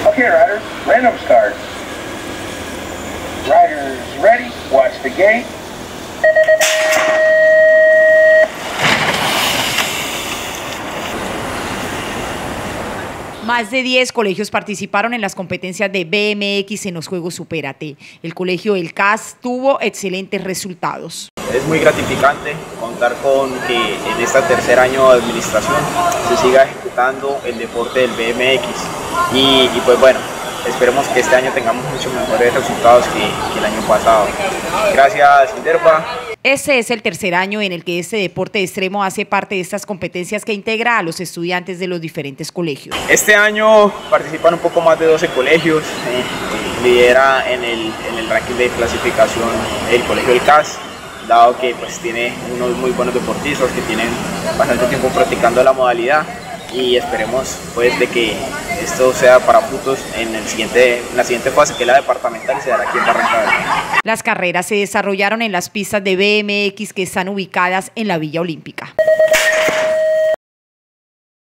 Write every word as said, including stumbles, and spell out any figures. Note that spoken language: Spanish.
Okay, riders, random start. Riders ready, watch the gate. Más de diez colegios participaron en las competencias de B M X en los Juegos Supérate. El colegio El C A S tuvo excelentes resultados. Es muy gratificante contar con que en este tercer año de administración se siga ejecutando el deporte del B M X y, y pues bueno, esperemos que este año tengamos muchos mejores resultados que, que el año pasado. Gracias, Inderpa. Este es el tercer año en el que este deporte extremo hace parte de estas competencias que integra a los estudiantes de los diferentes colegios. Este año participan un poco más de doce colegios, eh, lidera en el, en el ranking de clasificación el colegio del C A S, dado que pues tiene unos muy buenos deportistas que tienen bastante tiempo practicando la modalidad y esperemos pues de que esto sea para frutos en, el siguiente, en la siguiente fase, que es la departamental, y se dará aquí en Barranca. Las carreras se desarrollaron en las pistas de B M X que están ubicadas en la Villa Olímpica.